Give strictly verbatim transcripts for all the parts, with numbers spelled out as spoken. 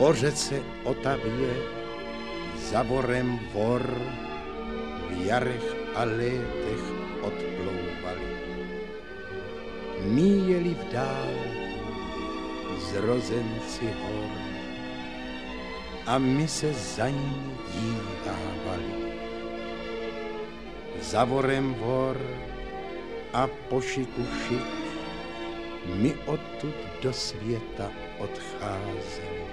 Po řece Otavě za vorem vor v jarech a létech odplouvali. Míjeli v dál zrozenci hor a my se za ním dívávali. Za vorem vor a po šiku šik my odtud do světa odcházeli.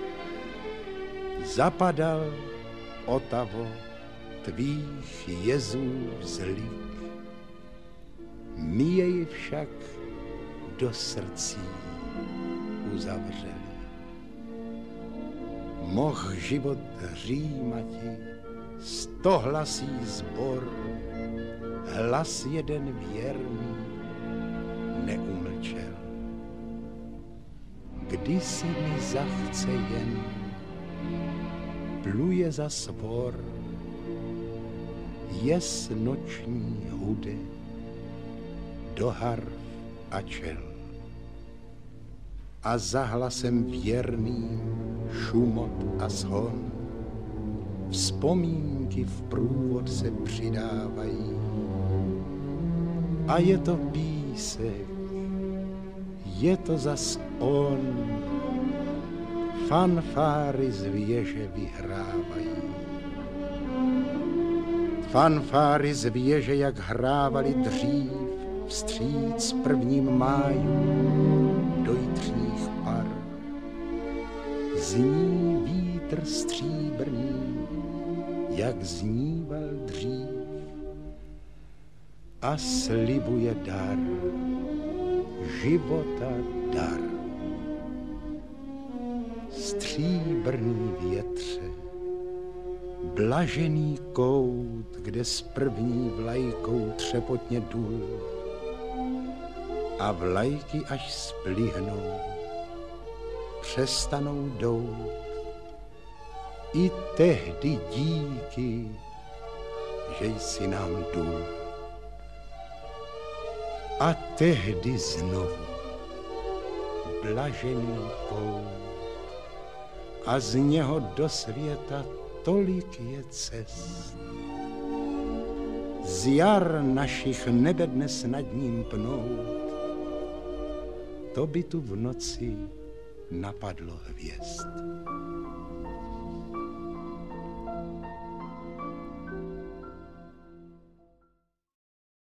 Zapadal, Otavo, tvých jezů vzlik, my jej však do srdcí uzavřeli. Moh život hřímati, stohlasý sbor, hlas jeden věrný neumlčel. Kdysi mi zachce jen, pluje za svor, jes noční hude do harf a čel. A za hlasem věrným šumot a shon, vzpomínky v průvod se přidávají. A je to písek, je to zas on, fanfáry z věže vyhrávají. Fanfáry z věže, jak hrávali dřív, vstříc prvním májům do jitřních par. Zní vítr stříbrný, jak zníval dřív, a slibuje dar, života dar. Stříbrný větře, blažený kout, kde s první vlajkou třepotně dul, a vlajky až splihnou, přestanou dout. I tehdy díky, že jsi nám dul. A tehdy znovu blažený kout, a z něho do světa tolik je cest. Z jar našich nebe dnes nad ním pnout, to by tu v noci napadlo hvězd.